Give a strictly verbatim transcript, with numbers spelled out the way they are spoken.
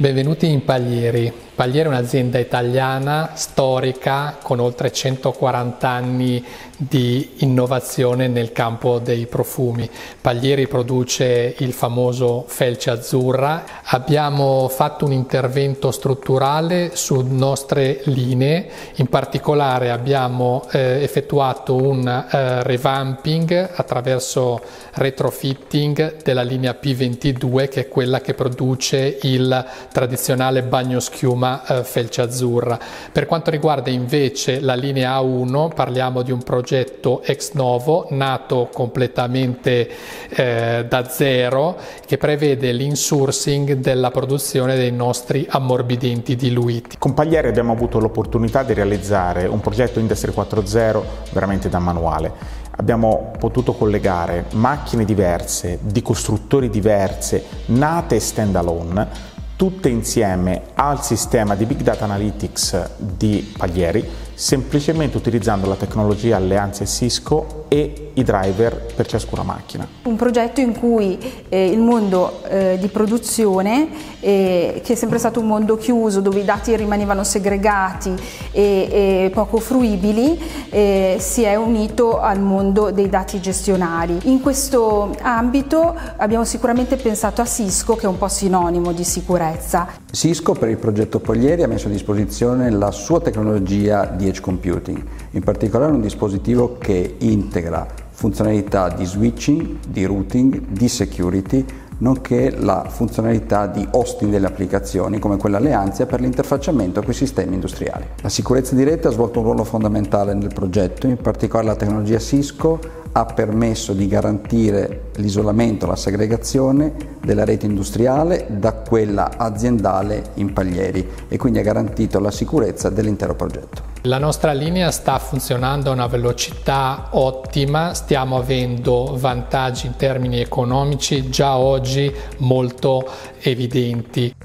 Benvenuti in Paglieri. Paglieri è un'azienda italiana storica con oltre centoquaranta anni di innovazione nel campo dei profumi. Paglieri produce il famoso Felce Azzurra. Abbiamo fatto un intervento strutturale su nostre linee, in particolare abbiamo eh, effettuato un eh, revamping attraverso retrofitting della linea P ventidue, che è quella che produce il tradizionale bagno schiuma eh, Felce Azzurra. Per quanto riguarda invece la linea A uno, parliamo di un progetto ex novo, nato completamente eh, da zero, che prevede l'insourcing della produzione dei nostri ammorbidenti diluiti. Con Paglieri abbiamo avuto l'opportunità di realizzare un progetto Industry quattro punto zero veramente da manuale. Abbiamo potuto collegare macchine diverse, di costruttori diverse, nate stand alone, tutte insieme al sistema di Big Data Analytics di Paglieri, semplicemente utilizzando la tecnologia Alleanze Cisco e i driver per ciascuna macchina. Un progetto in cui eh, il mondo eh, di produzione, eh, che è sempre stato un mondo chiuso, dove i dati rimanevano segregati e, e poco fruibili, eh, si è unito al mondo dei dati gestionali. In questo ambito abbiamo sicuramente pensato a Cisco, che è un po' sinonimo di sicurezza. Cisco per il progetto Paglieri ha messo a disposizione la sua tecnologia di Edge Computing, in particolare un dispositivo che integra funzionalità di switching, di routing, di security, nonché la funzionalità di hosting delle applicazioni come quella Alleanza per l'interfacciamento con i sistemi industriali. La sicurezza di rete ha svolto un ruolo fondamentale nel progetto, in particolare la tecnologia Cisco ha permesso di garantire l'isolamento, la segregazione della rete industriale da quella aziendale in Paglieri e quindi ha garantito la sicurezza dell'intero progetto. La nostra linea sta funzionando a una velocità ottima, stiamo avendo vantaggi in termini economici già oggi molto evidenti.